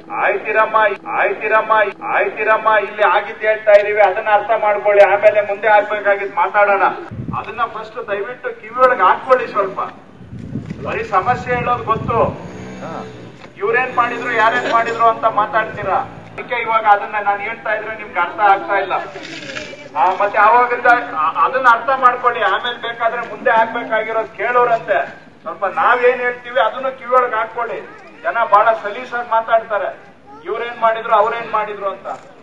ಆಯ್ತಿರಮ್ಮ ಇಲ್ಲಿ ಆಗಿದ್ದು ಹೇಳ್ತಾ ಇದೀವಿ, ಅದನ್ನ ಅರ್ಥ ಮಾಡ್ಕೊಳ್ಳಿ. ಆಮೇಲೆ ಮುಂದೆ ಆಗ್ಬೇಕಾಗಿದ್ ಮಾತಾಡೋಣ. ಅದನ್ನ ಫಸ್ಟ್ ದಯವಿಟ್ಟು ಕಿವಿಯೊಳಗೆ ಹಾಕೊಳ್ಳಿ. ಸ್ವಲ್ಪ ಬರೀ ಸಮಸ್ಯೆ ಹೇಳೋದು ಗೊತ್ತು, ಇವ್ರೇನ್ ಮಾಡಿದ್ರು ಯಾರೇನ್ ಮಾಡಿದ್ರು ಅಂತ ಮಾತಾಡ್ತೀರಾ. ಅದಕ್ಕೆ ಇವಾಗ ಅದನ್ನ ನಾನು ಹೇಳ್ತಾ ಇದ್ರೆ ನಿಮ್ಗೆ ಅರ್ಥ ಆಗ್ತಾ ಇಲ್ಲ. ಮತ್ತೆ ಅವಾಗಿಂದ ಅದನ್ನ ಅರ್ಥ ಮಾಡ್ಕೊಳ್ಳಿ. ಆಮೇಲೆ ಬೇಕಾದ್ರೆ ಮುಂದೆ ಆಗ್ಬೇಕಾಗಿರೋದು ಕೇಳೋರಂತೆ. ಸ್ವಲ್ಪ ನಾವೇನ್ ಹೇಳ್ತೀವಿ ಅದನ್ನು ಕಿವಿಯೊಳಗೆ ಹಾಕೊಳ್ಳಿ. ಜನ ಬಹಳ ಸಲೀಸಾಗಿ ಮಾತಾಡ್ತಾರೆ, ಇವ್ರೇನ್ ಮಾಡಿದ್ರು ಅವ್ರೇನ್ ಮಾಡಿದ್ರು ಅಂತ.